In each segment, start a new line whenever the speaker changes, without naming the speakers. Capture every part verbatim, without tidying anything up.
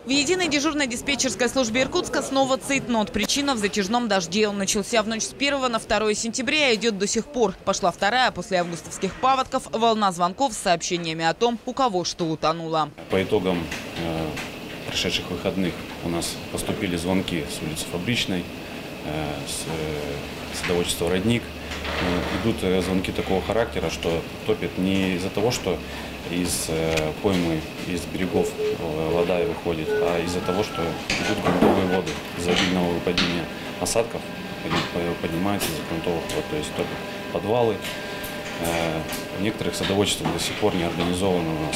В единой дежурной диспетчерской службе Иркутска снова цейтнот. Причина в затяжном дожде. Он начался в ночь с первого на второе сентября и идет до сих пор. Пошла вторая после августовских паводков волна звонков с сообщениями о том, у кого что утонуло.
По итогам э, прошедших выходных у нас поступили звонки с улицы Фабричной, э, с э, садоводчества «Родник». Э, идут э, звонки такого характера, что топит не из-за того, что из э, поймы, из берегов э, вода выходит, а из-за того, что идут грунтовые воды. Из-за обильного выпадения осадков поднимаются из-за грунтовых вод, то есть топят подвалы. Э, в некоторых садоводчествах до сих пор не организованы у нас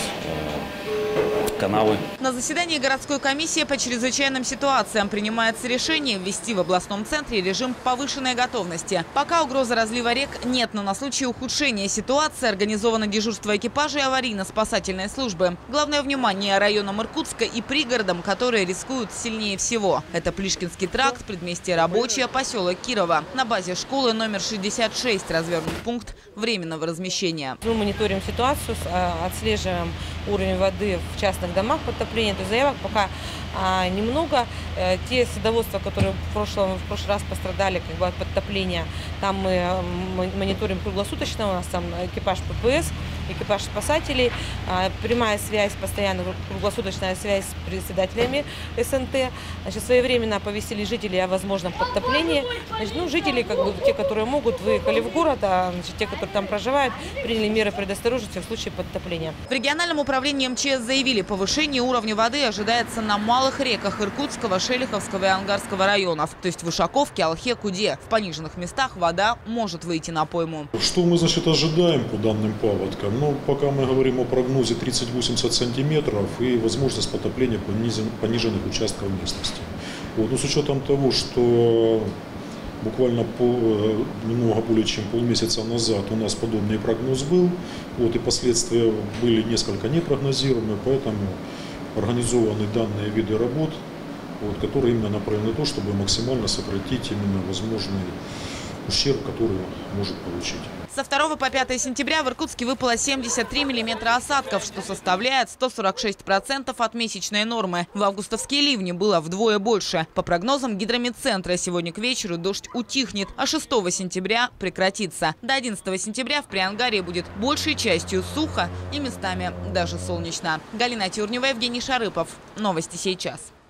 э, канавы.
На заседании городской комиссии по чрезвычайным ситуациям принимается решение ввести в областном центре режим повышенной готовности. Пока угрозы разлива рек нет, но на случай ухудшения ситуации организовано дежурство экипажей аварийно-спасательной службы. Главное внимание районам Иркутска и пригородам, которые рискуют сильнее всего. Это Плишкинский тракт, предместье Рабочее, поселок Кирова. На базе школы номер шестьдесят шесть развернут пункт временного размещения.
Мы мониторим ситуацию, отслеживаем уровень воды в частных домах подтопления. То есть заявок пока а, немного. Те садоводства, которые в, прошлом, в прошлый раз пострадали как бы, от подтопления, там мы мониторим круглосуточно. У нас там экипаж ППС, экипаж спасателей, а, прямая связь, постоянно круглосуточная связь с председателями СНТ. Значит, своевременно оповестили жителей о возможном подтоплении. Значит, ну, жители, как бы, те, которые могут, выехали в город, а значит, те, которые там проживают, приняли меры предосторожности в случае подтопления.
В региональном управлении МЧС заявили, повышение уровня воды ожидается на малых реках Иркутского, Шелиховского и Ангарского районов. То есть в Ушаковке, Алхе, Куде. В пониженных местах вода может выйти на пойму.
Что мы, значит, ожидаем по данным паводкам? Ну, пока мы говорим о прогнозе тридцать-восемьдесят сантиметров и возможность потопления пониженных участков местности. Вот. Но с учетом того, что буквально пол, немного более чем полмесяца назад у нас подобный прогноз был, вот, и последствия были несколько непрогнозируемы, поэтому организованы данные виды работ, вот, которые именно направлены на то, чтобы максимально сократить именно возможный ущерб, который может получить.
Со второго по пятое сентября в Иркутске выпало семьдесят три миллиметра осадков, что составляет сто сорок шесть процентов от месячной нормы. В августовские ливни было вдвое больше. По прогнозам гидрометцентра, сегодня к вечеру дождь утихнет, а шестого сентября прекратится. До одиннадцатого сентября в Приангарии будет большей частью сухо и местами даже солнечно. Галина Тюрнева, Евгений Шарыпов. Новости сейчас.